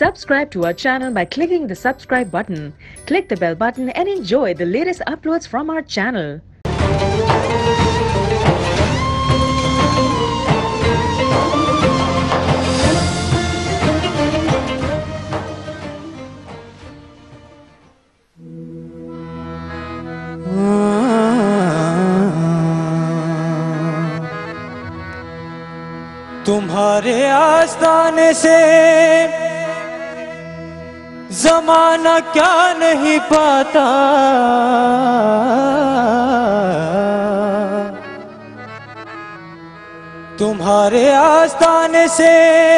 Subscribe to our channel by clicking the subscribe button. Click the bell button and enjoy the latest uploads from our channel. تمہارے آستانے سے زمانہ کیا نہیں پاتا، تمہارے آستانے سے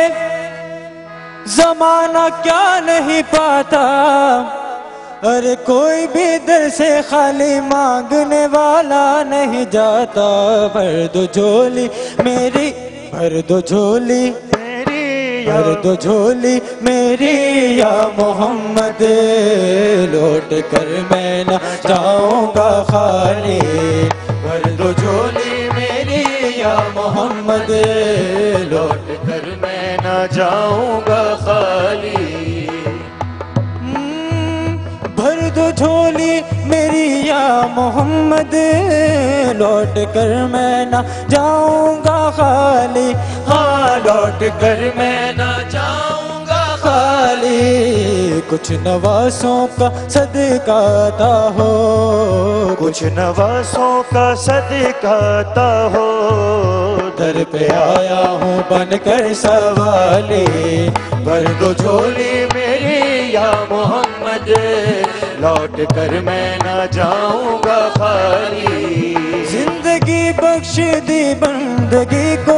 زمانہ کیا نہیں پاتا، ارے کوئی بھی دل سے خالی مانگنے والا نہیں جاتا، بھر دو جھولی میری، بھر دو جھولی میری، بھر دو جھولی میری یا محمد، لوٹ کر میں نہ جاؤں گا خالی، بھر دو جھولی میری یا محمد، لوٹ کر میں نہ جاؤں گا خالی، بھر دو جھولی میری یا محمد، لوٹ کر میں نہ جاؤں گا خالی، ہاں لوٹ کر میں نہ جاؤں گا خالی، کچھ نواسوں کا صدقہ عطا ہو، کچھ نواسوں کا صدقہ عطا ہو، در پہ آیا ہوں بن کر سوالی، بھر دو جھولی میری یا محمد، لوٹ کر میں نہ جاؤں گا خالی، زندگی بخش دی بندگی کو،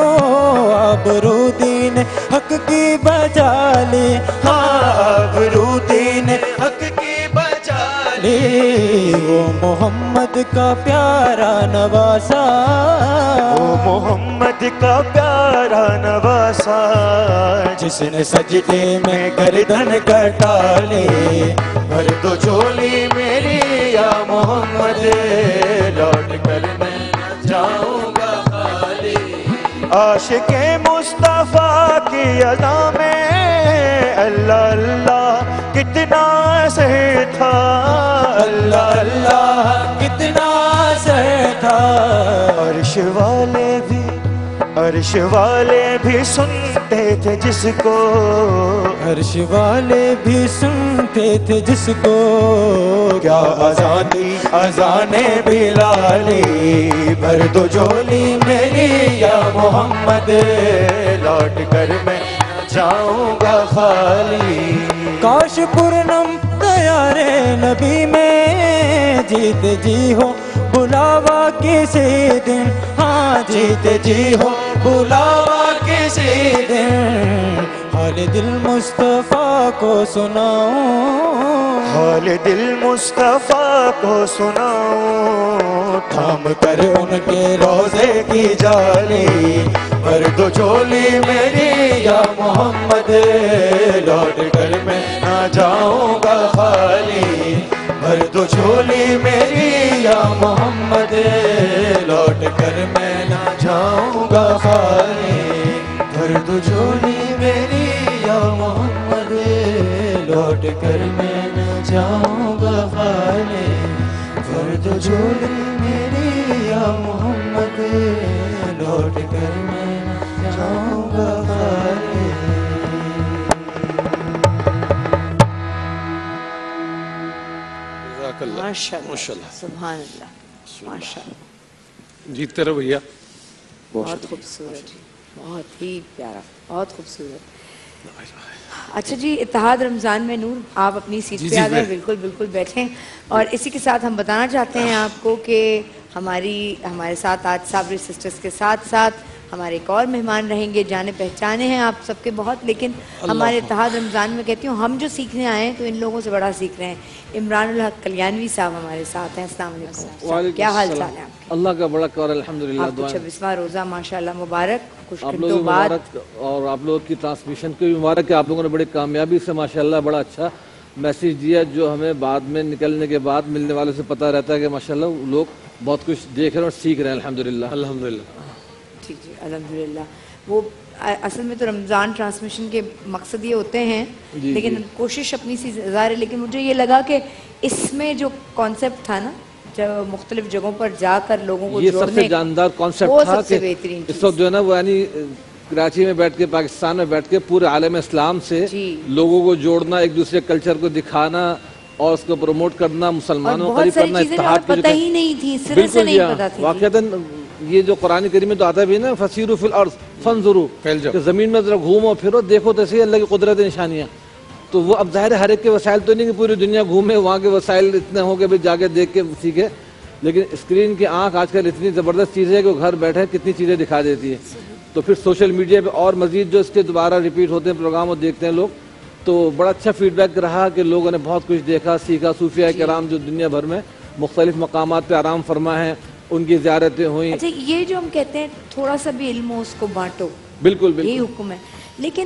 آبرو دین حق کی بچا لی، ہاں آبرو دین حق کی بچا لی، وہ محمد کا پیارا نواسا، وہ محمد کا پیارا نواسا، جس نے سجدے میں گردن کٹا لی، بھر دو جھولی میری یا محمد، لوٹ کر میں نہ جاؤں گا خالی، عاشق مصطفیٰ کی ادا میں اللہ اللہ کتنا سہ تھا، اللہ اللہ کتنا سہ تھا، عرش والے بھی، عرش والے بھی سنتے تھے جس کو، عرش والے بھی سنتے تھے جس کو، کیا اذان دی اذان بلالی، بھر دو جھولی میری یا محمد، لوٹ کر میں جاؤں گا خالی، کاش پورنم تیارے نبی میں جیتے جی ہو بلاوا کسی دن، ہاں جیتے جی ہو بلاوا کسی دن، حال دل مصطفیٰ کو سناؤں، حال دل مصطفیٰ کو سناؤں، تھام کر ان کے روضے کی جالی، بھر دو جھولی میری یا محمد، لوٹ کر میں نہ جاؤں گا خالی، بھر دو جھولی میری یا محمد، لوٹ کر میں نہ جاؤں گا خالی، بھر دو جھولی میری یا محمد، لوٹ کر میں نہ جاؤں گا خالی، بھر دو جھولی میری یا محمد، لوٹ کر میں نہ جاؤں گا خالی۔ ماشاءاللہ سبحان اللہ، ماشاءاللہ، جیتے رہو بھیا، بہت خوبصورت، بہت ہی پیارا، بہت خوبصورت۔ اچھا جی، اتحاد رمضان میں نور آپ اپنی سیٹ پہ آ گئے، بالکل بالکل بیٹھیں، اور اسی کے ساتھ ہم بتانا چاہتے ہیں آپ کو کہ ہمارے ساتھ آج صابری سسٹرز کے ساتھ ساتھ ہمارے ایک اور مہمان رہیں گے، جانے پہچانے ہیں آپ سب کے بہت، لیکن ہمارے اتحاد رمضان میں کہتی ہوں ہم جو سیکھنے آئے ہیں تو ان لوگوں سے بڑا سیکھ رہے ہیں۔ عمران الحق کلیانوی صاحب ہمارے ساتھ ہیں، السلام علیکم، کیا حال چال ہے آپ کے؟ اللہ کا بڑا کر الحمدللہ، آپ کو 26واں روزہ ماشاءاللہ مبارک، کچھ آپ گھنٹوں لوگوں بعد، مبارک، اور آپ لوگوں کی ٹرانسمیشن کی بھی مبارک ہے، آپ لوگوں نے بڑی کامیابی سے ماشاءاللہ بڑا اچھا میسیج دیا، جو ہمیں بعد میں نکلنے کے بعد ملنے والے سے پتہ رہتا ہے کہ ماشاءاللہ لوگ بہت کچھ دیکھ رہے ہیں اور سیکھ رہے ہیں، الحمدللہ الحمدللہ۔ ٹھیک جی، الحمدللہ۔ وہ اصل میں تو رمضان ٹرانسمیشن کے مقصد یہ ہوتے ہیں لیکن کوشش اپنی سی ظاہر ہے، لیکن مجھے یہ لگا کہ اس میں جو کانسیپٹ تھا نا، جو مختلف جگہوں پر جا کر لوگوں کو یہ سب سے جاندار کانسیپٹ تھا کہ اس وقت جو ہے نا وہ یعنی کراچی میں بیٹھ کے، پاکستان میں بیٹھ کے پورے عالم اسلام سے لوگوں کو جوڑنا، ایک دوسرے کلچر کو دکھانا اور اس کو پروموٹ کرنا، مسلمانوں کو قریب کرنا، اتحاد پتہ ہی نہیں تھی، سرے سے نہیں پتہ تھی. واقعتاً یہ جو قرآن کریم میں تو آتا بھی نا، فسیروا فی الارض فانظروا، کہ زمین میں ذرا گھومو پھرو، دیکھو تو صحیح اللہ کی قدرت نشانیاں. تو وہ اب ظاہر ہے ہر ایک کے وسائل تو نہیں کہ پوری دنیا گھومے، وہاں کے وسائل اتنے ہوں کہ جا کے دیکھ کے سیکھے، لیکن اسکرین کی آنکھ آج کل اتنی زبردست چیز ہے کہ وہ گھر بیٹھے کتنی چیزیں دکھا دیتی ہے. تو پھر سوشل میڈیا پہ اور مزید جو اس کے دوبارہ ریپیٹ ہوتے ہیں پروگرام وہ دیکھتے ہیں لوگ، تو بڑا اچھا فیڈ بیک رہا کہ لوگوں نے بہت کچھ دیکھا سیکھا. صوفیاء کرام جو دنیا بھر میں مختلف مقامات پہ آرام فرما ہیں، ان کی زیارتیں ہوئیں. اچھا یہ جو ہم کہتے ہیں تھوڑا سا بھی علم ہو اس کو بانٹو، بالکل یہی حکم ہے. لیکن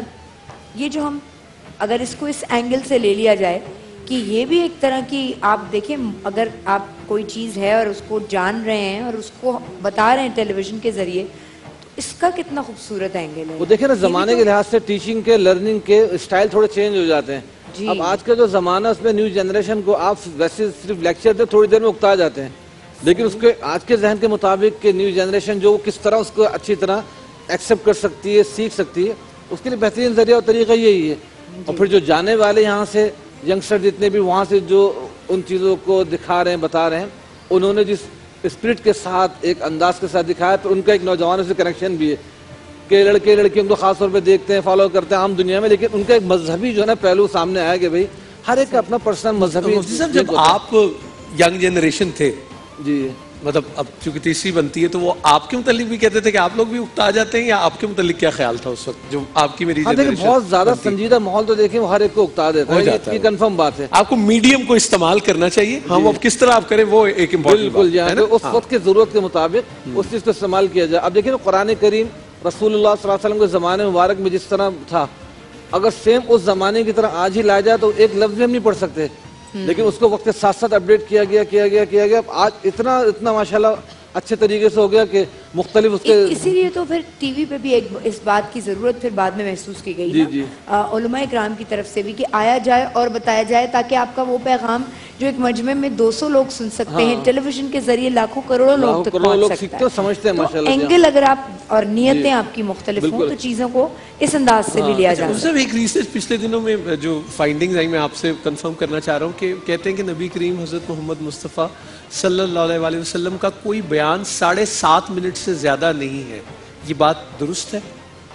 یہ جو ہم اگر اس کو اس اینگل سے لے لیا جائے کہ یہ بھی ایک طرح کی، آپ دیکھیں اگر آپ کوئی چیز ہے اور اس کو جان رہے ہیں اور اس کو بتا رہے ہیں ٹیلی ویژن کے ذریعے، تو اس کا کتنا خوبصورت اینگل ہے. وہ دیکھیں نا زمانے کے لحاظ سے ٹیچنگ کے، لرننگ کے اسٹائل تھوڑے چینج ہو جاتے ہیں. اب آج کا جو زمانہ اس میں نیو جنریشن کو آپ ویسے صرف لیکچر دے تھوڑی دیر میں اکتا جاتے ہیں، لیکن اس کے آج کے ذہن کے مطابق کہ نیو جنریشن جو کس طرح اس کو اچھی طرح ایکسیپٹ کر سکتی ہے، سیکھ سکتی ہے، اس کے لیے بہترین ذریعہ اور طریقہ یہی ہے. اور پھر جو جانے والے یہاں سے ینگسٹر جتنے بھی وہاں سے جو ان چیزوں کو دکھا رہے ہیں، بتا رہے ہیں، انہوں نے جس اسپرٹ کے ساتھ، ایک انداز کے ساتھ دکھایا، پھر ان کا ایک نوجوانوں سے کنیکشن بھی ہے کہ لڑکے لڑکیوں کو خاص طور پہ دیکھتے ہیں، فالو کرتے ہیں عام دنیا میں، لیکن ان کا ایک مذہبی جو ہے نا پہلو سامنے آیا کہ بھائی ہر ایک کا اپنا پرسنل مذہبی. جب آپ ینگ جنریشن تھے، جی مطلب اب چونکہ تیسری بنتی ہے تو وہ آپ کے متعلق بھی کہتے تھے کہ آپ لوگ بھی اکتا جاتے ہیں، یا آپ کے متعلق کیا خیال تھا اس وقت جو آپ کی میری جنریشن؟ بہت زیادہ سنجیدہ ماحول تو دیکھیں وہ ہر ایک کو اکتا دیتا ہے، یہ کنفرم بات ہے. آپ کو میڈیم کو استعمال کرنا چاہیے. ہاں وہ کس طرح آپ کریں وہ ایک امپورٹنٹ بالکل جی، اس وقت کی ضرورت کے مطابق اس چیز کو استعمال کیا جائے. اب دیکھیں قرآن کریم رسول اللہ صلی اللہ علیہ وسلم کے زمانے مبارک میں جس طرح تھا، اگر سیم اس زمانے کی طرح آج ہی لایا جائے تو ایک لفظ بھی ہم نہیں پڑھ سکتے، لیکن اس کو وقت کے ساتھ ساتھ اپڈیٹ کیا گیا. آج اتنا ماشاءاللہ اچھے طریقے سے ہو گیا کہ مختلف اس کے، اسی لیے تو پھر ٹی وی پہ بھی ایک اس بات کی ضرورت پھر بعد میں محسوس کی گئی نا علماء کرام کی طرف سے بھی کہ آیا جائے اور بتایا جائے، تاکہ آپ کا وہ پیغام جو ایک مجمع میں 200 لوگ سن سکتے ہیں، ٹیلی ویژن کے ذریعے لاکھوں کروڑوں لوگ تک پہنچ سکتا ہے. سمجھتے ہیں ماشاءاللہ اینگل اگر آپ اور نیتیں آپ کی مختلف ہوں تو چیزوں کو اس انداز سے بھی لیا جا سکتا ہے. ایک ریسرچ پچھلے دنوں میں جو فائنڈنگز آئی میں آپ سے کنفرم کرنا چاہ رہا ہوں کہ کہتے ہیں کہ نبی کریم حضرت محمد مصطفیٰ صلی اللہ علیہ وسلم کا کوئی بیان 7.5 منٹ سے زیادہ نہیں ہے. یہ بات درست ہے؟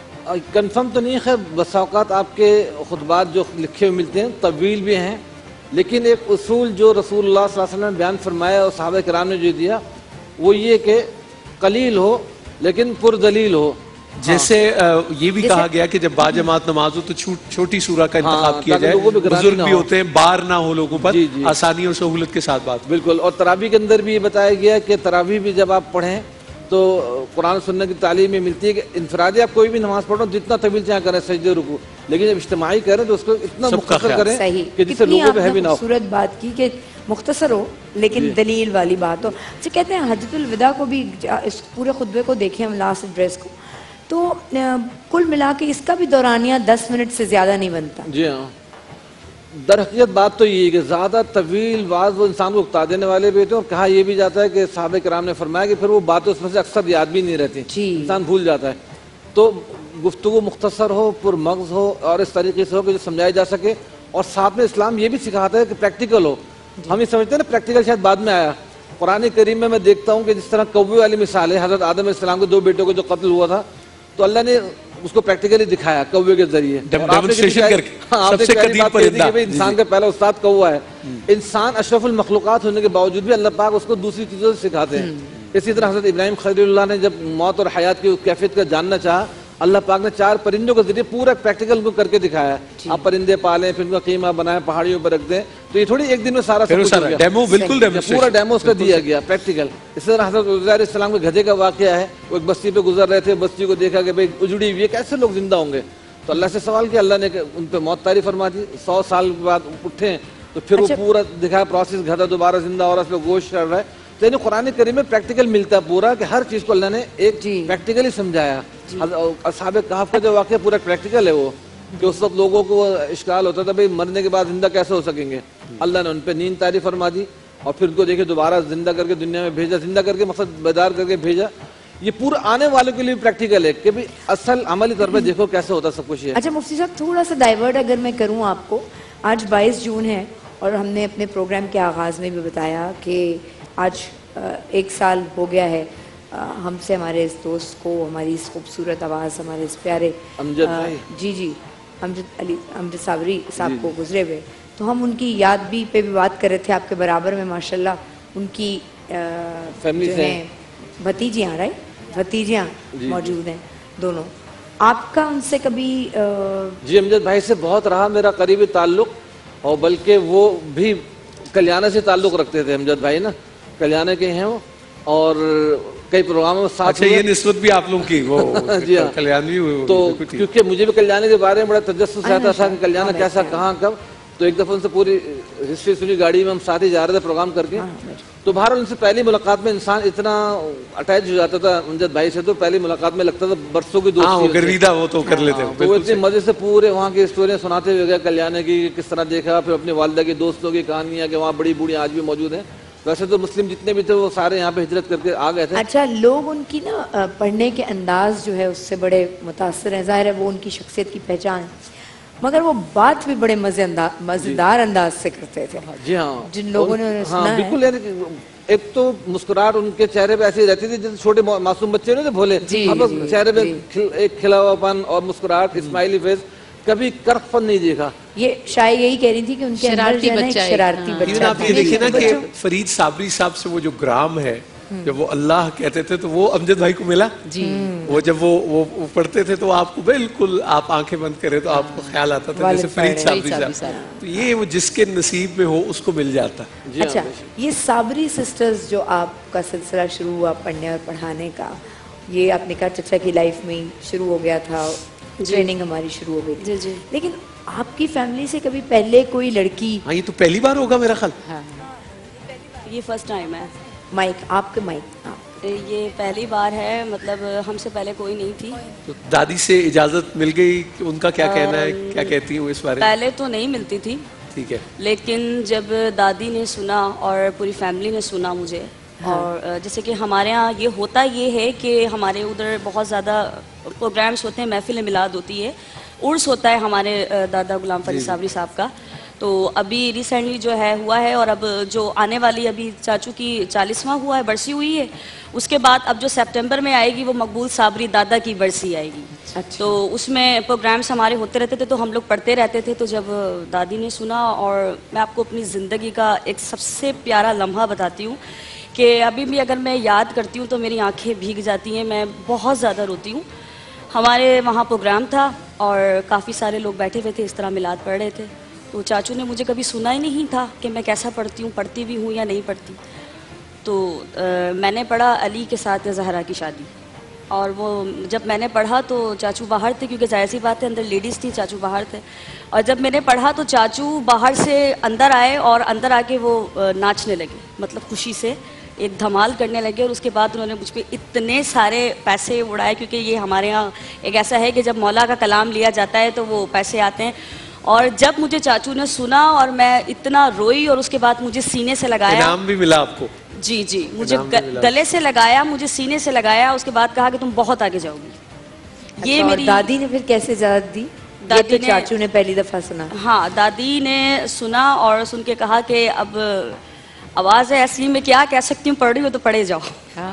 کنفرم تو نہیں، خیر بس اوقات آپ کے خطبات جو لکھے ہوئے ملتے ہیں طویل بھی ہیں، لیکن ایک اصول جو رسول اللہ صلی اللہ علیہ وسلم نے بیان فرمایا اور صحابہ کرام نے جو دیا وہ یہ کہ قلیل ہو لیکن پردلیل ہو. جیسے یہ بھی کہا گیا کہ جب باجماعت نماز ہو تو چھوٹی سورہ کا انتخاب کیا جائے، بزرگ بھی ہوتے ہیں، بار نہ ہو لوگوں پر، آسانی اور سہولت کے ساتھ بات. بالکل. اور تراویح کے اندر بھی یہ بتایا گیا کہ تراویح بھی جب آپ پڑھیں تو قرآن سننے کی تعلیم میں ملتی ہے کہ انفرادی آپ کوئی بھی نماز پڑھو جتنا طویل چاہے کریں سجدے رکوع، لیکن جب اجتماعی کریں تو اس کو اتنا مختصر کریں کہ جس سے لوگوں پہ ہیوی نہ ہو. خوبصورت بات کی کہ مختصر ہو لیکن دلیل والی بات ہو. اچھا کہتے ہیں حجۃ الوداع کو بھی، اس پورے خطبے کو دیکھیں ہم لاسٹ ایڈریس کو، تو کل ملا کے اس کا بھی دورانیہ 10 منٹ سے زیادہ نہیں بنتا. جی ہاں، در حقیقت بات تو یہ ہے کہ زیادہ طویل واعظ وہ انسان کو اکتا دینے والے بھی ہوتے ہیں، اور کہا یہ بھی جاتا ہے کہ صحابہ کرام نے فرمایا کہ پھر وہ باتیں اس میں سے اکثر یاد بھی نہیں رہتی، انسان بھول جاتا ہے. تو گفتگو مختصر ہو، پر مغز ہو، اور اس طریقے سے ہو کہ جو سمجھایا جا سکے، اور ساتھ میں اسلام یہ بھی سکھاتا ہے کہ پریکٹیکل ہو. ہم یہ سمجھتے ہیں نا پریکٹیکل شاید بعد میں آیا. قرآن کریم میں دیکھتا ہوں کہ جس طرح کوے والی مثال ہے، حضرت آدم علیہ السلام کے 2 بیٹوں کو جو قتل ہوا تھا، تو اللہ نے اس کو پریکٹیکلی دکھایا کوے کے ذریعے. انسان کا پہلا استاد کوا ہے. انسان اشرف المخلوقات ہونے کے باوجود بھی اللہ پاک اس کو دوسری چیزوں سے سکھاتے ہیں. اسی طرح حضرت ابراہیم خلیل اللہ نے جب موت اور حیات کی کیفیت کا جاننا چاہا، اللہ پاک نے 4 پرندوں کے ذریعے پورا پریکٹیکل کو کر کے دکھایا. آپ پرندے پالیں، پھر ان کا قیمہ بنائیں، پہاڑیوں پر رکھ دیں، تو یہ تھوڑی ایک دن میں سارا ڈیمو، بالکل پورا ڈیمو اس کا دیا گیا پریکٹیکل. اسی طرح حضرت عزیر علیہ السلام کے گدھے کا واقعہ ہے. وہ ایک بستی پہ گزر رہے تھے، بستی کو دیکھا کہ بھائی اجڑی ہوئی ہے، کیسے لوگ زندہ ہوں گے؟ تو اللہ سے سوال کیا، اللہ نے ان پہ موت طاری فرما دی. 100 سال کے بعد اٹھے تو پھر وہ پورا دکھایا پروسیس، گدھا دوبارہ زندہ ہو رہا ہے، اس پہ گوشت چڑھ رہا ہے. تو یعنی قرآن کریم میں پریکٹیکل ملتا ہے پورا کہ ہر چیز کو اللہ نے ایک پریکٹیکلی سمجھایا. اصحاب کہف کا جو واقعہ پورا پریکٹیکل ہے وہ, کہ اس وقت لوگوں کو اشکال ہوتا تھا بھئی مرنے کے بعد زندہ کیسے ہو سکیں گے. اللہ نے ان پہ نیند طاری فرما دی اور پھر ان کو دیکھے دوبارہ زندہ کر کے دنیا میں بھیجا, زندہ کر کے مقصد بیدار کر کے بھیجا. یہ پورا آنے والوں کے لیے پریکٹیکل ہے کہ بھی اصل عملی طور پہ دیکھو کیسے ہوتا سب کچھ. اچھا مفتی صاحب تھوڑا سا ڈائیورٹ اگر میں کروں آپ کو, آج 22 جون ہے اور ہم نے اپنے پروگرام کے آغاز میں بھی بتایا کہ آج 1 سال ہو گیا ہے ہم سے ہمارے اس دوست کو, ہماری اس خوبصورت آواز, ہمارے اس پیارے امجد صابری صاحب کو گزرے ہوئے. تو ہم ان کی یاد بھی پہ بھی بات کر رہے تھے. آپ کے برابر میں ماشاءاللہ ان کی جو ہیں بھتیجیاں, بھتیجیاں موجود ہیں دونوں. آپ کا ان سے کبھی جی امجد بھائی سے بہت رہا میرا قریبی تعلق, اور بلکہ وہ بھی کلیانہ سے تعلق رکھتے تھے. امجد بھائی نا کلیانہ کے ہیں وہ, اور کئی پروگراموں میں ساتھ. اچھا یہ نسبت بھی آپ لوگوں کی وہ جی ہاں کلیانوی تو کیونکہ مجھے بھی کلیانہ کے بارے میں بڑا تجسس رہتا تھا کہ کلیانہ کیسا کہاں کب. تو ایک دفعہ ان سے پوری ہسٹری سنی, گاڑی میں ہم ساتھ ہی جا رہے تھے پروگرام کر کے. تو بہرحال ان سے پہلی ملاقات میں انسان اتنا اٹیچ ہو جاتا تھا امجد بھائی سے, تو پہلی ملاقات میں لگتا تھا برسوں کی دوستی. گرویدہ وہ تو کر لیتے ہیں. تو وہ اتنے مزے سے پورے وہاں کی اسٹوریاں سناتے ہوئے گئے کلیانہ کی, کس طرح دیکھا, پھر اپنی والدہ کی دوستوں کی کہانیاں کہ وہاں بڑی بوڑھی آج بھی موجود ہیں. ویسے تو مسلم جتنے بھی تھے وہ سارے یہاں پہ ہجرت کر کے آ گئے تھے. اچھا لوگ ان کی نا پڑھنے کے انداز جو ہے اس سے بڑے متاثر ہیں. ظاہر ہے وہ ان کی شخصیت کی پہچان, مگر وہ بات بھی بڑے مزیدار انداز سے کرتے تھے. جی ہاں جن لوگوں نے سنا ہے بالکل. ایک تو مسکراہٹ ان کے چہرے پہ ایسی رہتی تھی جیسے چھوٹے معصوم بچے نہیں تھے بھولے, اب چہرے پہ ایک کھلا ہوا پن اور مسکراہٹ, اسمائلی فیس, کبھی کرخ پن نہیں دیکھا. یہ شاید یہی کہہ رہی تھی کہ ان کے شرارتی بچہ. آپ یہ دیکھیں نا کہ فرید صابری صاحب سے وہ جو گرام ہے, جب وہ اللہ کہتے تھے تو وہ امجد بھائی کو ملا. وہ جب وہ پڑھتے تھے تو آپ کو بالکل آپ آنکھیں بند کرے تو آپ کو خیال آتا تھا جیسے فرید صابری صاحب. تو یہ وہ جس کے نصیب میں ہو اس کو مل جاتا. اچھا یہ صابری سسٹرز جو آپ کا سلسلہ شروع ہوا پڑھنے اور پڑھانے کا, یہ آپ نے کہا چچا کی لائف میں شروع ہو گیا تھا, ٹریننگ ہماری شروع ہو گئی تھی. لیکن آپ کی فیملی سے کبھی پہلے کوئی لڑکی؟ ہاں یہ تو پہلی بار ہوگا میرا خیال. یہ فرسٹ ٹائم ہے. مائک آپ کے مائک. یہ پہلی بار ہے, مطلب ہم سے پہلے کوئی نہیں تھی. تو دادی سے اجازت مل گئی, ان کا کیا کہنا ہے, کیا کہتی ہیں اس بارے میں؟ پہلے تو نہیں ملتی تھی. ٹھیک ہے. لیکن جب دادی نے سنا اور پوری فیملی نے سنا مجھے, اور جیسے کہ ہمارے ہاں یہ ہوتا یہ ہے کہ ہمارے ادھر بہت زیادہ پروگرامز ہوتے ہیں, محفل میلاد ہوتی ہے, عرس ہوتا ہے ہمارے دادا غلام فرید صابری صاحب کا. تو ابھی ریسنٹلی جو ہے ہوا ہے, اور اب جو آنے والی ابھی چاچو کی 40واں ہوا ہے, برسی ہوئی ہے, اس کے بعد اب جو سپٹمبر میں آئے گی وہ مقبول صابری دادا کی برسی آئے گی. تو اس میں پروگرامز ہمارے ہوتے رہتے تھے, تو ہم لوگ پڑھتے رہتے تھے. تو جب دادی نے سنا, اور میں آپ کو اپنی زندگی کا ایک سب سے پیارا لمحہ بتاتی ہوں کہ ابھی بھی اگر میں یاد کرتی ہوں تو میری آنکھیں بھیگ جاتی ہیں, میں بہت زیادہ روتی ہوں. ہمارے وہاں پروگرام تھا اور کافی سارے لوگ بیٹھے ہوئے تھے, اس طرح میلاد پڑھ رہے تھے. تو چاچو نے مجھے کبھی سنا ہی نہیں تھا کہ میں کیسا پڑھتی ہوں, پڑھتی بھی ہوں یا نہیں پڑھتی. تو میں نے پڑھا علی کے ساتھ زہرا کی شادی, اور وہ جب میں نے پڑھا تو چاچو باہر تھے, کیونکہ ظاہر سی بات ہے اندر لیڈیز تھی, چاچو باہر تھے. اور جب میں نے پڑھا تو چاچو باہر سے اندر آئے, اور اندر آ کے وہ ناچنے لگے, مطلب خوشی سے ایک دھمال کرنے لگے. اور اس کے بعد انہوں نے مجھ پہ اتنے سارے پیسے اڑائے, کیونکہ یہ ہمارے ہاں ایک ایسا ہے کہ جب مولا کا کلام لیا جاتا ہے تو وہ پیسے آتے ہیں. اور جب مجھے چاچو نے سنا اور میں اتنا روئی, اور اس کے بعد مجھے سینے سے لگایا. انعام بھی ملا آپ کو؟ جی جی, مجھے گلے سے لگایا, مجھے سینے سے لگایا, اس کے بعد کہا کہ تم بہت آگے جاؤ گی. یہ میری دادی نے پھر کیسے اجازت دی؟ دادی نے, چاچو نے پہلی دفعہ سنا. ہاں دادی نے سنا اور سن کے کہا کہ اب آواز ہے ایسی, میں کیا کہہ سکتی ہوں, پڑھ رہی ہو تو پڑھے جاؤ.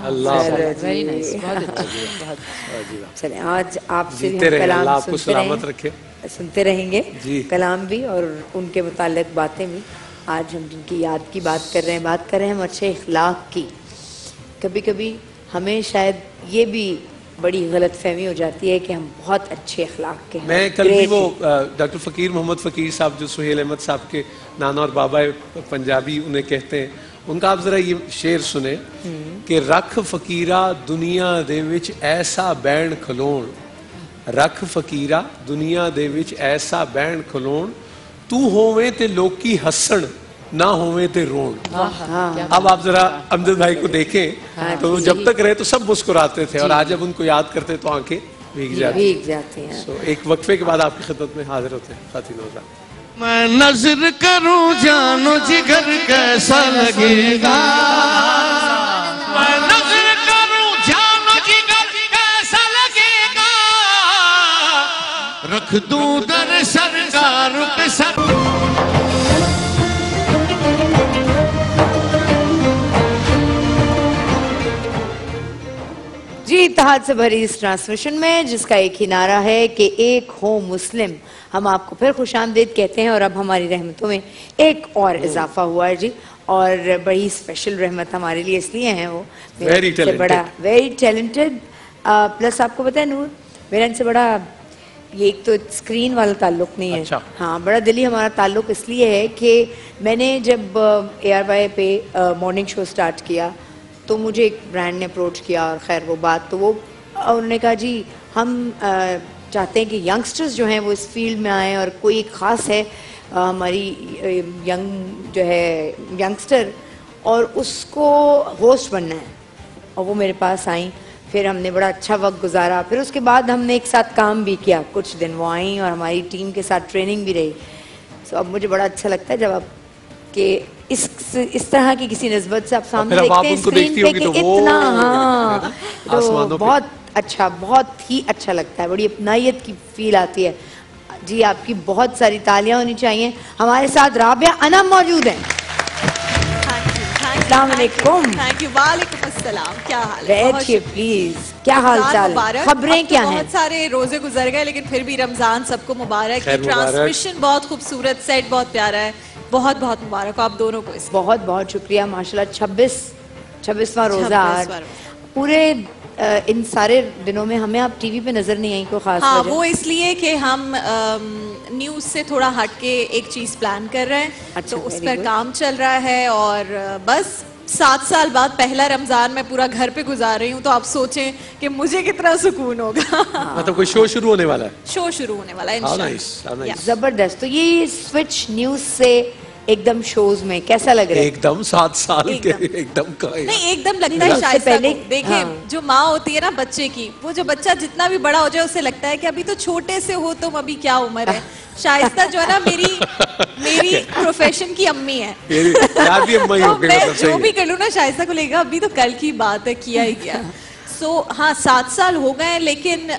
چلیں آج آپ سے کلام سنتے رہیں گے, کلام بھی اور ان کے متعلق باتیں بھی. آج ہم جن کی یاد کی بات کر رہے ہیں ہم اچھے اخلاق کی. کبھی کبھی ہمیں شاید یہ بھی بڑی غلط فہمی ہو جاتی ہے کہ ہم بہت اچھے اخلاق کے ہیں. میں کل بھی وہ ڈاکٹر فقیر محمد فقیر صاحب جو سہیل احمد صاحب کے نانا اور بابا پنجابی انہیں کہتے ہیں, ان کا آپ ذرا یہ شعر سنیں کہ رکھ فقیرہ دنیا دے وچ ایسا بین کھلون, رکھ فقیرہ دنیا دے وچ ایسا بین کھلون, تو ہوویں تے لوکی ہسن ना होवे ते रोण। अब आप जरा अमजद भाई को देखें तो जब तक रहे तो सब मुस्कुराते थे और आज जब उनको याद करते तो आंखें भीग जाती हैं। So, एक वक्फे के बाद आपकी खिदमत में हाजिर होते हैं खातिन रोजा। मैं नजर करूं जानो जिगर कैसा लगेगा, मैं नजर करूं जानो जिगर कैसा लगेगा, रख दूं दर सरकार पे सर। जी इत्तेहाद से भरी इस ट्रांसमिशन में जिसका एक ही नारा है कि एक हो मुस्लिम, हम आपको फिर खुशामदीद कहते हैं। और अब हमारी रहमतों में एक और इजाफा हुआ है जी, और बड़ी स्पेशल रहमत हमारे लिए इसलिए हैं वो वेरी टैलेंटेड प्लस आपको पता है नूर, मेरा इनसे बड़ा ये एक तो स्क्रीन वाला ताल्लुक नहीं है। अच्छा। हाँ, बड़ा दिली हमारा ताल्लुक इसलिए है कि मैंने जब ARY पे मॉर्निंग शो स्टार्ट किया तो मुझे एक ब्रांड ने अप्रोच किया और खैर वो बात तो वो उन्होंने कहा जी हम चाहते हैं कि यंगस्टर्स जो हैं वो इस फील्ड में आएँ और कोई एक ख़ास है हमारी यंग जो है यंगस्टर और उसको होस्ट बनना है। और वो मेरे पास आई, फिर हमने बड़ा अच्छा वक्त गुजारा, फिर उसके बाद हमने एक साथ काम भी किया, कुछ दिन वो आई और हमारी टीम के साथ ट्रेनिंग भी रही। सो अब मुझे बड़ा अच्छा लगता है जब आप कि इस तरह की किसी निस्बत से आप सामने देखते हैं स्क्रीन पे कि इतना हाँ तो बहुत अच्छा, बहुत ही अच्छा लगता है, बड़ी अपनायत की फील आती है जी। आपकी बहुत सारी तालियां होनी चाहिए। हमारे साथ राबिया अनम मौजूद हैं। अस्सलाम वालेकुम। Thank you. वालेकुम अस्सलाम। क्या हाल है? बैठिए प्लीज। क्या हाल चाल, खबरें क्या हैं? बहुत सारे रोजे गुजर गए लेकिन फिर भी रमजान सबको मुबारक। ट्रांसमिशन बहुत खूबसूरत, सेट बहुत प्यारा है, बहुत बहुत मुबारक आप दोनों को। बहुत बहुत शुक्रिया माशाल्लाह। 26वां रोजा पूरे इन सारे दिनों में हमें आप टीवी पे नजर नहीं आई, कोई खास हाँ वजह? वो इसलिए कि हम न्यूज़ से थोड़ा हट के एक चीज़ प्लान कर रहे हैं। अच्छा, तो उस पर काम चल रहा है और बस 7 साल बाद पहला रमजान मैं पूरा घर पे गुजार रही हूँ, तो आप सोचें कि मुझे कितना सुकून होगा। मतलब कोई शो शुरू होने वाला है? शो शुरू होने वाला है इंशाल्लाह। जबरदस्त। तो ये स्विच न्यूज से एकदम शोज में कैसा लग रहा है? एकदम 7 साल के एकदम का नहीं एकदम लगता है शायद पहले देखिए हाँ। जो माँ होती है ना बच्चे की, वो जो बच्चा जितना भी बड़ा हो जाए उसे लगता है कि अभी तो छोटे से हो, तुम अभी क्या उम्र है। शाइस्ता जो है ना मेरी प्रोफेशन की अम्मी है। तो मैं जो भी कर लूँ ना शाइस्ता को लेगा अभी तो कल की बात है, किया ही गया। सो हाँ 7 साल हो गए, लेकिन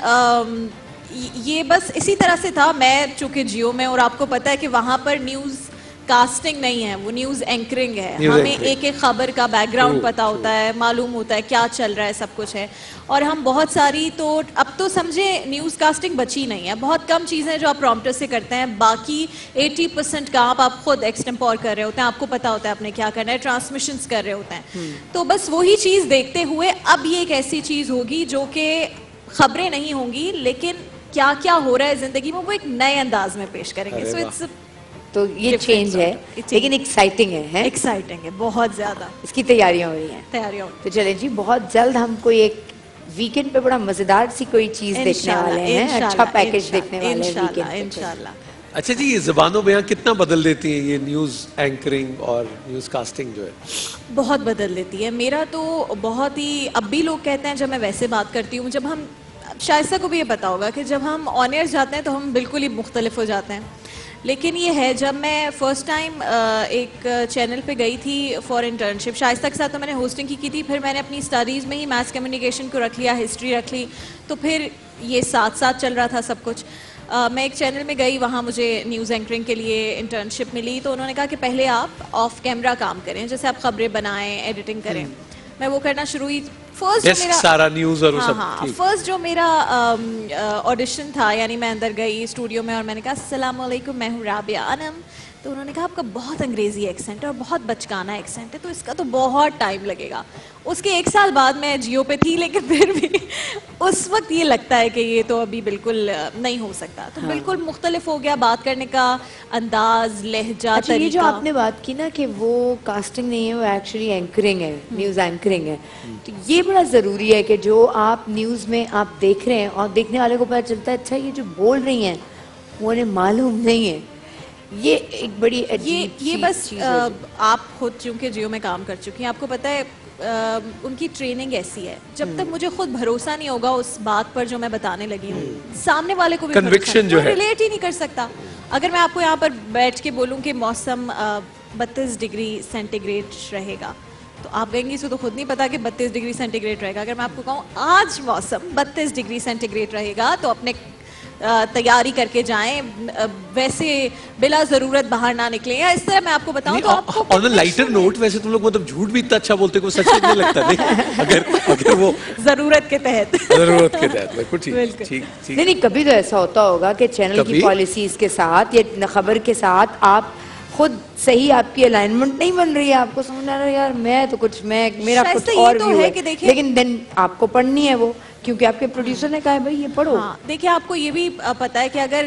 ये बस इसी तरह से था। मैं चूंकि जियो में, और आपको पता है कि वहाँ पर न्यूज़ कास्टिंग नहीं है, वो न्यूज़ एंकरिंग है। हमें एक एक खबर का बैकग्राउंड पता होता है, मालूम होता है क्या चल रहा है, सब कुछ है। और हम बहुत सारी तो अब तो समझे न्यूज़ कास्टिंग बची नहीं है। बहुत कम चीज़ें जो आप प्रॉम्प्टर से करते हैं, बाकी 80% काम आप खुद एक्सटेम्पोर कर रहे होते हैं, आपको पता होता है आपने क्या करना है, ट्रांसमिशंस कर रहे होते हैं। तो बस वही चीज़ देखते हुए अब ये एक ऐसी चीज़ होगी जो कि खबरें नहीं होंगी, लेकिन क्या क्या हो रहा है ज़िंदगी में वो एक नए अंदाज में पेश करेंगे। सो इट्स तो ये चेंज है लेकिन एक्साइटिंग है एक्साइटिंग है बहुत ज्यादा। इसकी तैयारियां हो रही हैं। तो चलें जी, बहुत जल्द हम कोई एक वीकेंड पे बड़ा मजेदार सी कोई चीज देखने वाले हैं, अच्छा पैकेज देखने वाले हैं वीकेंड इंशाल्लाह। अच्छा जी, ये ज़बानों बयां कितना बदल देती हैं ये न्यूज़ एंकरिंग और न्यूज़ कास्टिंग जो है? बहुत बदल देती है। मेरा तो बहुत ही, अब भी लोग कहते हैं जब मैं वैसे बात करती हूँ, जब हम शाइस्ता को भी ये पता होगा कि जब हम ऑन एयर जाते हैं तो हम बिल्कुल ही मुख्तलिफ हो जाते हैं। लेकिन ये है, जब मैं फ़र्स्ट टाइम एक चैनल पे गई थी फॉर इंटर्नशिप, शाइस्ता के साथ तो मैंने होस्टिंग की थी, फिर मैंने अपनी स्टडीज़ में ही मैथ्स कम्युनिकेशन को रख लिया, हिस्ट्री रख ली, तो फिर ये साथ साथ चल रहा था सब कुछ। मैं एक चैनल में गई, वहाँ मुझे न्यूज़ एंकरिंग के लिए इंटर्नशिप मिली, तो उन्होंने कहा कि पहले आप ऑफ कैमरा काम करें, जैसे आप खबरें बनाएं, एडिटिंग करें। मैं वो करना शुरू हुई। फर्स्ट जो मेरा सारा न्यूज़ और सब फर्स्ट जो मेरा ऑडिशन था, यानी मैं अंदर गई स्टूडियो में और मैंने कहा अस्सलाम वालेकुम, मैं हूँ राबिया अनम। तो उन्होंने कहा आपका बहुत अंग्रेज़ी एक्सेंट है और बहुत बचकाना एक्सेंट है, तो इसका तो बहुत टाइम लगेगा। उसके 1 साल बाद मैं जियो पे थी, लेकिन फिर भी उस वक्त ये लगता है कि ये तो अभी बिल्कुल नहीं हो सकता। तो बिल्कुल मुख्तलिफ हो गया बात करने का अंदाज, लहजा, अच्छा, ये जो आपने बात की ना कि वो कास्टिंग नहीं है, वो एक्चुअली एंकरिंग है, न्यूज़ एंकरिंग है। तो ये बड़ा ज़रूरी है कि जो आप न्यूज़ में आप देख रहे हैं और देखने वाले को पता चलता है अच्छा ये जो बोल रही हैं वो उन्हें मालूम नहीं है یہ ایک بڑی عجیب یہ بس آپ خود چونکہ جیو میں کام کر چکی ہیں، آپ کو پتہ ہے ان کی ٹریننگ ایسی ہے، جب تک مجھے خود بھروسہ نہیں ہوگا اس بات پر جو میں بتانے لگی ہوں، سامنے والے کو بھی کنوکشن جو ہے ریلیٹ ہی نہیں کر سکتا. اگر میں آپ کو یہاں پر بیٹھ کے بولوں کہ موسم 32 ڈگری سینٹی گریڈ رہے گا، تو آپ کہیں گے اسے تو خود نہیں پتا کہ 32 ڈگری سینٹی گریڈ رہے گا. اگر میں آپ کو کہوں آج موسم 32 ڈگری سینٹی گریڈ رہے گا تو اپنے تیاری کر کے جائیں، ویسے بلا ضرورت باہر نہ نکلیں. یا اس طرح میں آپ کو بتاؤں تو آپ کو اور لائٹر نوٹ ویسے تم لوگ مطلب جھوٹ بھی اتنا اچھا بولتے کہ وہ سچ نہیں لگتا. اگر وہ ضرورت کے تحت بالکل ٹھیک. نہیں کبھی تو ایسا ہوتا ہوگا کہ چینل کی پالیسیز کے ساتھ یا خبر کے ساتھ آپ خود صحیح آپ کی الائنمنٹ نہیں بن رہی ہے، آپ کو سمجھ آ رہا ہے یار میں تو کچھ میرا کچھ اور بھی ہے، لیکن دن آپ کو پڑھنی ہے وہ، کیونکہ آپ کے پروڈیوسر نے کہا ہے بھائی یہ پڑھو. دیکھیں آپ کو یہ بھی پتا ہے کہ اگر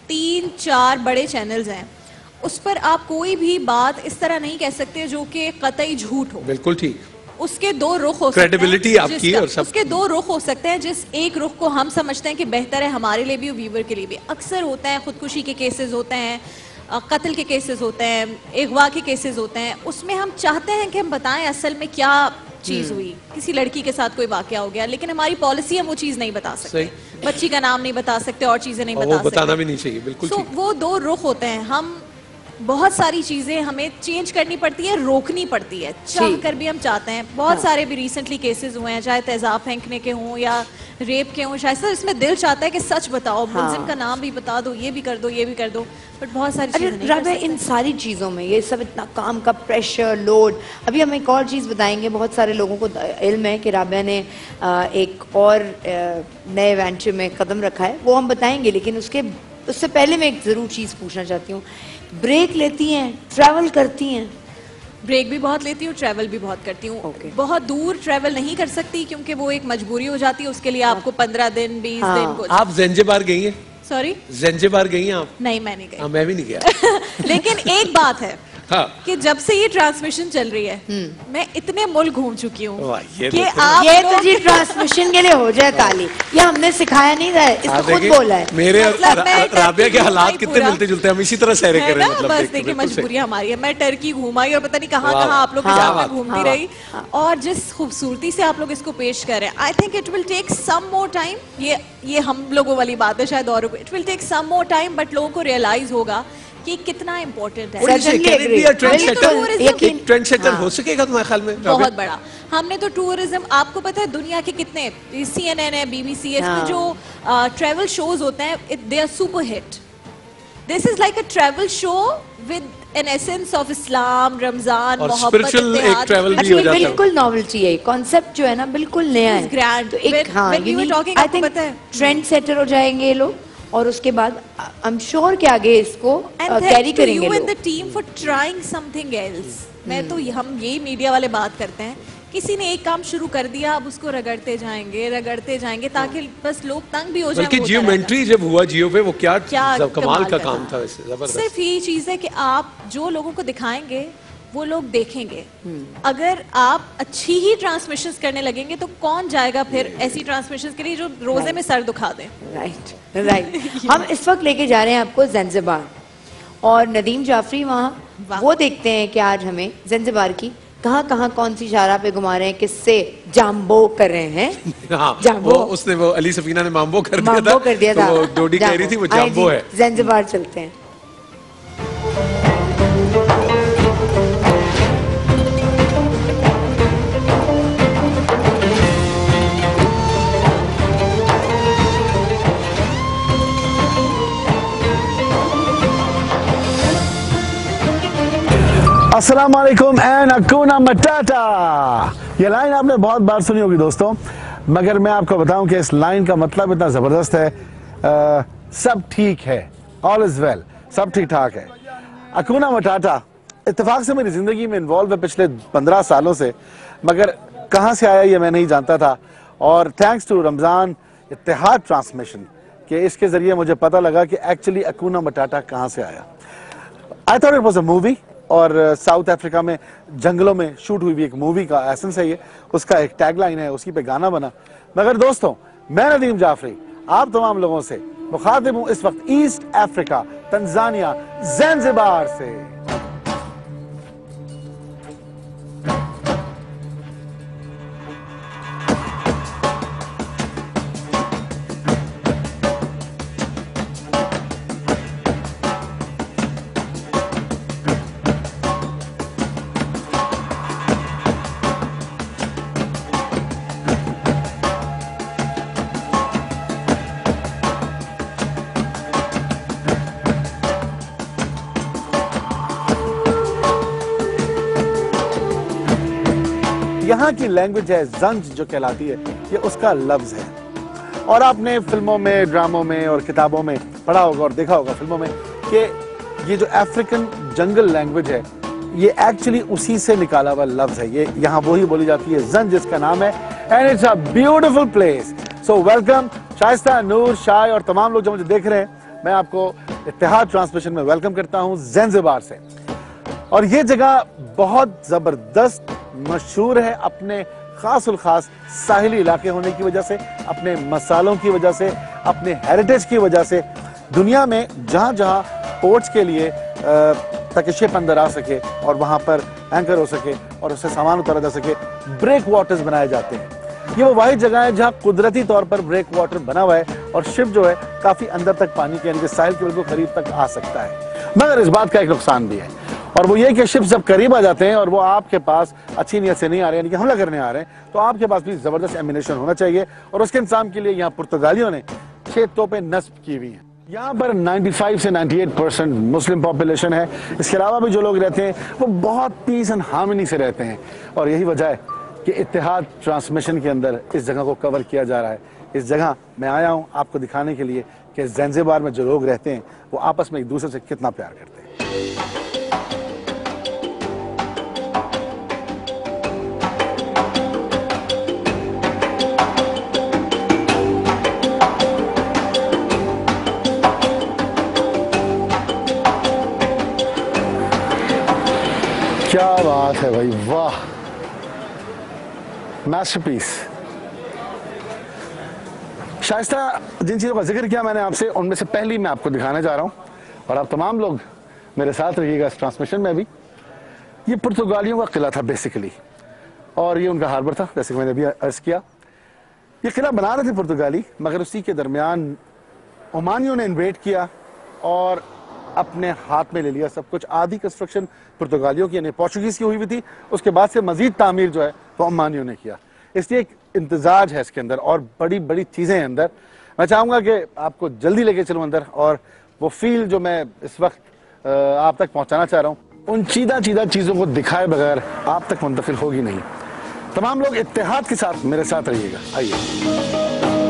3-4 بڑے چینلز ہیں اس پر آپ کوئی بھی بات اس طرح نہیں کہہ سکتے جو کہ قطعی جھوٹ ہو. بالکل ٹھیک. اس کے 2 رخ ہو سکتے ہیں، اس کے 2 رخ ہو سکتے ہیں. جس ایک رخ کو ہم سمجھتے ہیں کہ بہتر ہے ہمارے لیے بھی اور ویور کے لیے بھی. اکثر ہوتا ہے خودکشی کے کیسز ہوتے ہیں، قتل کے کیسز ہوتے ہیں، اغوا کے کیسز ہوتے ہیں، اس میں ہم چاہتے ہیں کہ ہم بتائیں اصل میں کیا چیز ہوئی، کسی لڑکی کے ساتھ کوئی واقعہ ہو گیا، لیکن ہماری پالیسی ہم وہ چیز نہیں بتا سکتے، بچی کا نام نہیں بتا سکتے اور چیزیں نہیں بتا سکتے. بتانا بھی نہیں چاہیے. بالکل ٹھیک. وہ 2 رخ ہوتے ہیں. ہم بہت ساری چیزیں ہمیں چینج کرنی پڑتی ہے، روکنی پڑتی ہے، چاہ کر بھی ہم چاہتے ہیں. بہت سارے بھی ریسنٹلی کیسز ہوئے ہیں، چاہے تیزاب پھینکنے کے ہوں یا ریپ کے ہوں، شاید اس میں دل چاہتا ہے کہ سچ بتاؤ، ملزم کا نام بھی بتا دو، یہ بھی کر دو، یہ بھی کر دو، بٹ بہت ساری چیزیں نہیں کر سکتے. ان ساری چیزوں میں یہ سب اتنا کام کا پریشر لوڈ. ابھی ہم ایک اور چیز بتائیں گے، بہت سارے لوگوں کو علم ہے کہ رابعہ نے ایک اور نئے وینچر میں قدم رکھا ہے، وہ ہم بتائیں گے، لیکن اس سے پہلے میں ایک ضرور چیز پوچھنا چاہتی ہوں. بریک لیتی ہیں، ٹریول کرتی ہیں؟ بریک بھی بہت لیتی ہوں، ٹریول بھی بہت کرتی ہوں. بہت دور ٹریول نہیں کر سکتی کیونکہ وہ ایک مجبوری ہو جاتی ہے، اس کے لیے آپ کو 15 دن 20 دن کو. آپ زنجبار گئی ہیں؟ سوری زنجبار گئی ہیں آپ؟ نہیں میں نہیں گئی. میں بھی نہیں گیا. لیکن ایک بات ہے کہ جب سے یہ ٹرانسمیشن چل رہی ہے میں اتنے ملک گھوم چکی ہوں کہ یہ تو جی ٹرانسمیشن کے لیے ہو جائے تعلیم، یہ ہم نے سکھایا نہیں تھا، اس کو خود بولا ہے. میرے رابعہ کے حالات کتنے ملتے جلتے ہیں، ہم اسی طرح سیرے کر رہے ہیں. بس دیکھیں مجبوری ہماری ہے. میں ٹرکی گھوما اور پتہ نہیں کہاں کہاں آپ لوگ کے ساتھ میں گھومتی رہی، اور جس خوبصورتی سے آپ لوگ اس کو پیش کر رہے ہیں، I think it will take some more time. یہ ہم لوگوں والی بات ہے شاید اوروں کو، it will take some more time, but لوگوں کو ریئلائز ہوگا کہ کتنا امپورٹنٹ ہے. ٹرینڈ سیٹر ہو سکے گا تمہارے خیال میں؟ بہت بڑا. ہم نے تو ٹورزم، آپ کو پتہ ہے دنیا کے کتنے CNN ہے، BBC ہے، اس میں جو ٹریول شوز ہوتے ہیں they are super hit. This is like a travel show with an essence of Islam, Ramzan, محبت، اتحاد. بالکل ناولٹی ہے، کانسیپٹ جو ہے نا بالکل نیا ہے. آئی تھنک ٹرینڈ سیٹر ہو جائیں گے یہ لوگ، اور اس کے بعد I'm sure کہ آگے اس کو کیری کریں گے لوگ. Team for trying something else. میں تو ہم یہی میڈیا والے بات کرتے ہیں، کسی نے ایک کام شروع کر دیا اب اس کو رگڑتے جائیں گے تاکہ بس لوگ تنگ بھی ہو جائیں. بلکہ جیومنٹری جب ہوا جیو پہ وہ کیا کمال کا کام تھا. ویسے زبردست. صرف یہی چیز ہے کہ آپ جو لوگوں کو دکھائیں گے وہ لوگ دیکھیں گے. اگر آپ اچھی ہی ٹرانسمیشنز کرنے لگیں گے تو کون جائے گا پھر ایسی ٹرانسمیشنز کے لیے جو روزے میں سر دکھا دیں. رائٹ. ہم اس وقت لے کے جا رہے ہیں آپ کو زنجبار، اور ندیم جعفری وہاں وہ دیکھتے ہیں کہ آج ہمیں زنجبار کی کہاں کہاں کون سی شارہ پہ گھما رہے ہیں، کس سے جامبو کر رہے ہیں. اس نے وہ علی سفینہ نے مامبو کر دیا تھا، وہ ڈوڈی کہہ رہی تھی وہ جامبو ہے. زنجبار چلتے ہیں. السلام علیکم این اکونا مٹاٹا. یہ لائن آپ نے بہت بار سنی ہوگی دوستوں، مگر میں آپ کو بتاؤں کہ اس لائن کا مطلب اتنا زبردست ہے. سب ٹھیک ہے، آل از ویل، سب ٹھیک ٹھاک ہے. اکونا مٹاٹا اتفاق سے میری زندگی میں انوالو ہے پچھلے 15 سالوں سے، مگر کہاں سے آیا یہ میں نہیں جانتا تھا. اور تھینکس ٹو رمضان اتحاد ٹرانسمیشن کہ اس کے ذریعے مجھے پتہ لگا کہ ایکچولی اکونا مٹاٹا کہاں سے آیا. I thought it was a movie، اور ساؤتھ افریقہ میں جنگلوں میں شوٹ ہوئی بھی ایک مووی کا ایسنس ہے یہ، اس کا ایک ٹیگ لائن ہے، اسی پہ گانا بنا. مگر دوستوں میں ندیم جعفری آپ تمام لوگوں سے مخاطب ہوں اس وقت ایسٹ افریقہ تنزانیہ زنزبار سے۔ یہاں کی لینگویج ہے زنج جو کہلاتی ہے، یہ اس کا لفظ ہے، اور آپ نے فلموں میں، ڈراموں میں اور کتابوں میں پڑھا ہوگا اور دیکھا ہوگا فلموں میں کہ یہ جو افریقن جنگل لینگویج ہے یہ ایکچولی اسی سے نکالا ہوا لفظ ہے، یہ یہاں وہی بولی جاتی ہے، زنج اس کا نام ہے، and it's a beautiful place. So welcome Shaista, Noor, شائع اور تمام لوگ جو مجھے دیکھ رہے ہیں، میں آپ کو اتحاد ٹرانسمیشن میں ویلکم کرتا ہوں زنزبار سے۔ اور یہ جگہ بہت زبردست مشہور ہے اپنے خاص الخاص ساحلی علاقے ہونے کی وجہ سے، اپنے مسالوں کی وجہ سے، اپنے ہیریٹیج کی وجہ سے۔ دنیا میں جہاں جہاں پورٹس کے لیے تاکہ شپ اندر آ سکے اور وہاں پر اینکر ہو سکے اور اس سے سامان اتارا جا سکے، بریک واٹرز بنائے جاتے ہیں۔ یہ وہ واحد جگہ ہے جہاں قدرتی طور پر بریک واٹر بنا ہوا ہے اور شپ جو ہے کافی اندر تک پانی کے، یعنی کہ ساحل کے بالکل قریب تک آ سکتا ہے۔ مگر اس بات کا ایک نقصان بھی ہے، اور وہ یہ کہ شپ جب قریب آ جاتے ہیں اور وہ آپ کے پاس اچھی نیت سے نہیں آ رہے، یعنی کہ حملہ کرنے آ رہے ہیں، تو آپ کے پاس بھی زبردست ایمونیشن ہونا چاہیے، اور اس کے انتظام کے لیے یہاں پرتگالیوں نے 6 توپیں نصب کی ہوئی ہیں۔ یہاں پر 95 سے 98% مسلم پاپولیشن ہے، اس کے علاوہ بھی جو لوگ رہتے ہیں وہ بہت پیس اینڈ ہارمنی سے رہتے ہیں، اور یہی وجہ ہے کہ اتحاد ٹرانسمیشن کے اندر اس جگہ کو کور کیا جا رہا ہے۔ اس جگہ میں آیا ہوں آپ کو دکھانے کے لیے کہ زنزبار میں جو لوگ رہتے ہیں وہ آپس میں ایک دوسرے سے کتنا پیار کرتے ہیں۔ کیا بات ہے بھائی، واہ، ماسٹر پیس۔ شائستہ جن چیزوں کا ذکر کیا میں نے آپ سے، ان میں سے پہلی میں آپ کو دکھانے جا رہا ہوں، اور آپ تمام لوگ میرے ساتھ رہیے گا اس ٹرانسمیشن میں بھی۔ یہ پرتگالیوں کا قلعہ تھا بیسیکلی، اور یہ ان کا ہاربر تھا، جیسے کہ میں نے ابھی عرض کیا۔ یہ قلعہ بنا رہے تھے پرتگالی، مگر اسی کے درمیان عمانیوں نے انویٹ کیا اور اپنے ہاتھ میں لے لیا سب کچھ۔ آدھی کنسٹرکشن پرتگالیوں کی، یعنی پورچوگیز کی ہوئی بھی تھی، اس کے بعد سے مزید تعمیر جو ہے وہ عمانیوں نے کیا۔ اس لیے ایک امتزاج ہے اس کے اندر، اور بڑی بڑی چیزیں ہیں اندر۔ میں چاہوں گا کہ آپ کو جلدی لے کے چلوں اندر، اور وہ فیل جو میں اس وقت آپ تک پہنچانا چاہ رہا ہوں، ان چیدہ چیزوں کو دکھائے بغیر آپ تک منتقل ہوگی نہیں۔ تمام لوگ اتحاد کے ساتھ میرے ساتھ رہیے گا، آئیے۔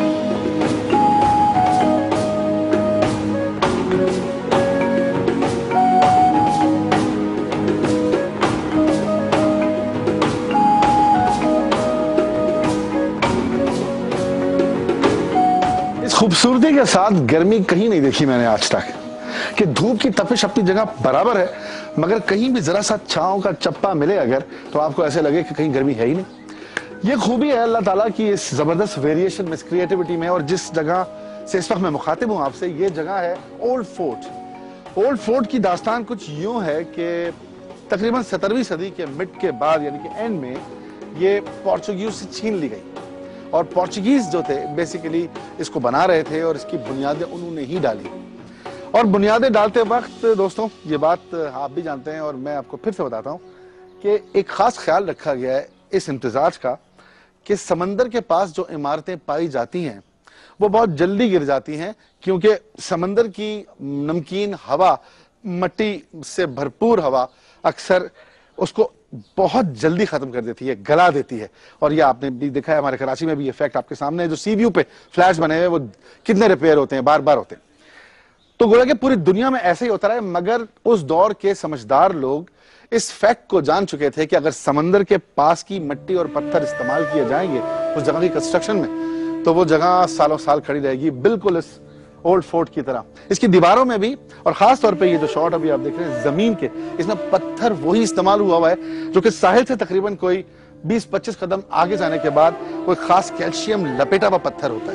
خوبصورتی کے ساتھ گرمی کہیں نہیں دیکھی میں نے آج تک، کہ دھوپ کی تپش اپنی جگہ برابر ہے، مگر کہیں بھی ذرا سا چھاؤں کا چپا ملے اگر، تو آپ کو ایسے لگے کہ کہیں گرمی ہے ہی نہیں۔ یہ خوبی ہے اللہ تعالیٰ کی اس زبردست ویریشن میں، اس کریٹیوٹی میں، اور جس جگہ سے اس وقت میں مخاطب ہوں آپ سے، یہ جگہ ہے اولڈ فورٹ۔ اولڈ فورٹ کی داستان کچھ یوں ہے کہ تقریباً 17ویں صدی کے مڈ کے بعد، یعنی کہ اینڈ میں، یہ پورچوگیز سے چھین لی گئی، اور پورچوگیز جو تھے بیسیکلی اس کو بنا رہے تھے، اور اس کی بنیادیں انہوں نے ہی ڈالی۔ اور بنیادیں ڈالتے وقت دوستوں یہ بات آپ بھی جانتے ہیں، اور میں آپ کو پھر سے بتاتا ہوں کہ ایک خاص خیال رکھا گیا ہے اس امتزاج کا، کہ سمندر کے پاس جو عمارتیں پائی جاتی ہیں وہ بہت جلدی گر جاتی ہیں، کیونکہ سمندر کی نمکین ہوا، مٹی سے بھرپور ہوا، اکثر اس کو بہت جلدی ختم کر دیتی ہے، گلا دیتی ہے۔ اور یہ آپ نے بھی دیکھا ہے، ہمارے کراچی میں بھی یہ فیکٹ آپ کے سامنے ہے، جو سی ویو پہ فلیش بنے ہوئے وہ کتنے ریپیئر ہوتے ہیں، بار بار ہوتے ہیں۔ تو گویا کہ پوری دنیا میں ایسے ہی ہوتا رہا ہے، مگر اس دور کے سمجھدار لوگ اس فیکٹ کو جان چکے تھے کہ اگر سمندر کے پاس کی مٹی اور پتھر استعمال کیے جائیں گے اس جگہ کی کنسٹرکشن میں، تو وہ جگہ سالوں سال کھڑی رہے گی، بالکل اس اولڈ فورٹ کی طرح۔ اس کی دیواروں میں بھی، اور خاص طور پہ یہ جو شاٹ ابھی آپ دیکھ رہے ہیں زمین کے، اس میں پتھر وہی استعمال ہوا ہے جو کہ ساحل سے تقریباً کوئی 20-25 قدم آگے جانے کے بعد کوئی خاص کیلشیم لپیٹا ہوا پتھر ہوتا ہے،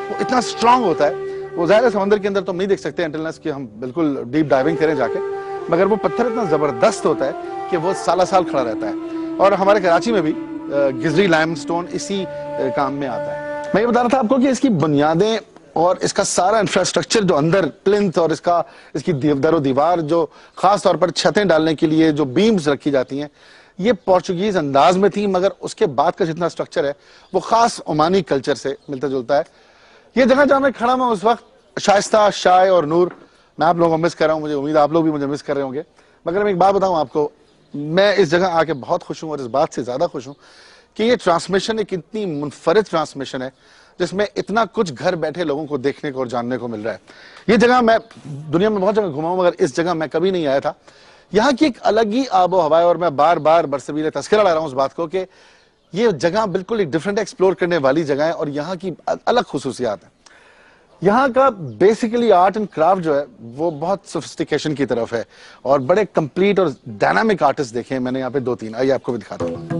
وہ اتنا سٹرونگ ہوتا ہے. وہ ظاہر ہے سمندر کے اندر تو ہم نہیں دیکھ سکتے انٹلنس کہ ہم بالکل ڈیپ ڈائیونگ کریں جا کے, مگر وہ پتھر اتنا زبردست ہوتا ہے کہ وہ سالہ سال کھڑا رہتا ہے. اور ہمارے کراچی میں بھی گزری لائم سٹون اسی کام میں آتا ہے. میں یہ بتا رہا تھا آپ کو کہ اس کی بنیادیں اور اس کا سارا انفراسٹرکچر جو اندر پلنتھ اور اس کی در و دیوار جو خاص طور پر چھتیں ڈالنے کے لیے جو بیمز رکھی جاتی ہیں, یہ پورچوگیز انداز میں تھی, مگر اس کے بعد کا جتنا سٹرکچر ہے وہ خاص عمانی کلچر سے ملتا جلتا ہے. یہ جگہ جہاں میں کھڑا ہوں اس وقت, شائستہ, شائع اور نور, میں آپ لوگوں کو مس کر رہا ہوں, مجھے امید آپ لوگ بھی مجھے مس کر رہے ہوں گے. مگر میں ایک بات بتاؤں آپ کو, میں اس جگہ آ کے بہت خوش ہوں, اور اس بات سے زیادہ خوش ہوں کہ یہ ٹرانسمیشن ایک اتنی منفرد ٹرانسمیشن ہے جس میں اتنا کچھ گھر بیٹھے لوگوں کو دیکھنے کو اور جاننے کو مل رہا ہے. یہ جگہ میں دنیا میں بہت جگہ گھما ہوں, مگر اس جگہ میں کبھی نہیں آیا تھا. یہاں کی ایک الگ ہی آب و ہوا ہے, اور میں بار بار برصغیر تذکرہ لا رہا ہوں اس بات کو کہ یہ جگہ بالکل ایک ڈیفرنٹ ایکسپلور کرنے والی جگہ ہے, اور یہاں کی الگ خصوصیات ہیں. یہاں کا بیسیکلی آرٹ اینڈ کرافٹ جو ہے وہ بہت سوفسٹیکیشن کی طرف ہے, اور بڑے کمپلیٹ اور ڈائنامک آرٹسٹ دیکھے ہیں میں نے یہاں پہ 2-3. آئیے آپ کو بھی دکھاتا ہوں.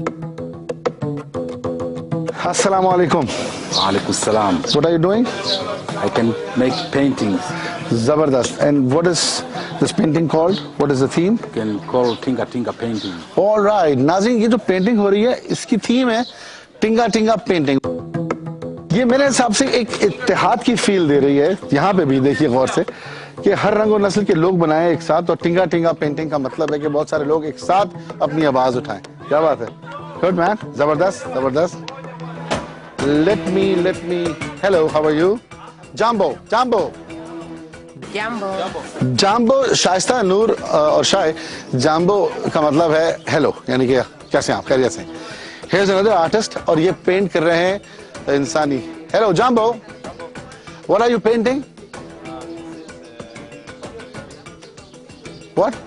السلام علیکم. وعلیکم السلام. What are you doing? I can make paintings. زبردست. And what is this painting called? What is the theme? You can call Tinga Tinga painting. All right. ناظرین, یہ جو پینٹنگ ہو رہی ہے اس کی تھیم ہے ٹنگا ٹنگا پینٹنگ. یہ میرے حساب سے ایک اتحاد کی فیل دے رہی ہے. یہاں پہ بھی دیکھیے غور سے کہ ہر رنگ و نسل کے لوگ بنائیں ایک ساتھ, اور ٹنگا ٹنگا پینٹنگ کا مطلب ہے کہ بہت سارے لوگ ایک ساتھ اپنی آواز اٹھائیں. کیا بات ہے, گڈ مین, زبردست زبردست. Let me, hello, how are you? Jambo. Jamun, شائستہ, نور اور شائع, جامبو کا مطلب ہے ہیلو, یعنی کہ کیسے ہیں آپ, خیریت سے. Here's another artist, اور یہ پینٹ کر رہے ہیں انسانی. Hello, Jambo. What are you painting? What?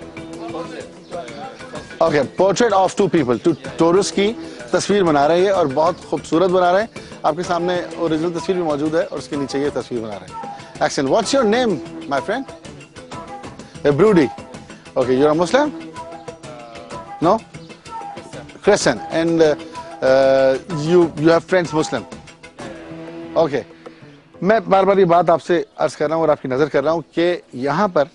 Okay, portrait of two people. Two tourists کی تصویر بنا رہے ہیں, اور بہت خوبصورت بنا رہے ہیں. آپ کے سامنے اوریجنل تصویر بھی موجود ہے, اور اس کے نیچے یہ تصویر بنا رہے ہیں. Excellent. What's your name, my friend? Brudi. Okay, you're a Muslim? No? Christian. And you have friends Muslim? Okay. میں بار بار یہ بات آپ سے عرض کر رہا ہوں اور آپ کی نظر کر رہا ہوں کہ یہاں پر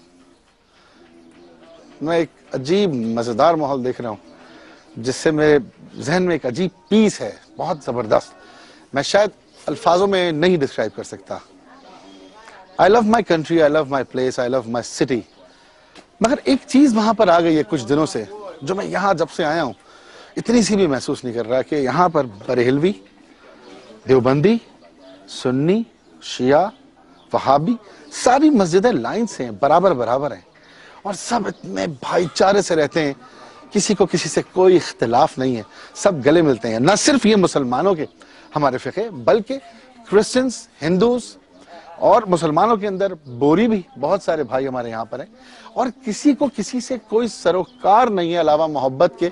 میں ایک عجیب مزیدار ماحول دیکھ رہا ہوں جس سے میرے ذہن میں ایک عجیب پیس ہے, بہت زبردست. میں شاید الفاظوں میں نہیں ڈسکرائب کر سکتا. I love my country, I love my place, I love my city. مگر ایک چیز وہاں پر آ گئی ہے کچھ دنوں سے, جو میں یہاں جب سے آیا ہوں اتنی سی بھی محسوس نہیں کر رہا, کہ یہاں پر بریلوی, دیوبندی, سنی, شیعہ, وہابی, ساری مسجدیں لائن سے ہیں, برابر ہیں, اور سب اتنے بھائی چارے سے رہتے ہیں. کسی کو کسی سے کوئی اختلاف نہیں ہے, سب گلے ملتے ہیں. نہ صرف یہ مسلمانوں کے ہمارے فقہ, بلکہ کرسچنز, ہندوز, اور مسلمانوں کے اندر بوری بھی بہت سارے بھائی ہمارے یہاں پر ہیں, اور کسی کو کسی سے کوئی سروکار نہیں ہے علاوہ محبت کے.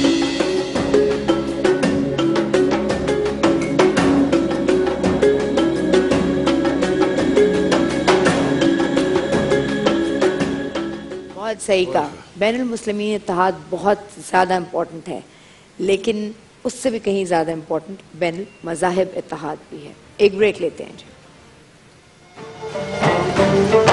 بہت صحیح کہا. بین المسلمین اتحاد بہت زیادہ امپورٹنٹ ہے, لیکن اس سے بھی کہیں زیادہ امپورٹنٹ بین المذاہب اتحاد بھی ہے. ایک بریک لیتے ہیں جی.